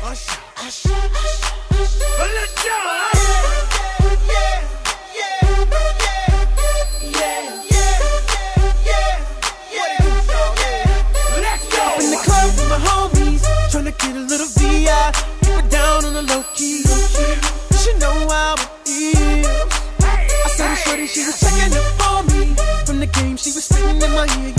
Get a little VI, keep it down on the low key. She know how it is. I saw the shorty, she was checking up on me. From the game, she was sitting in my ear.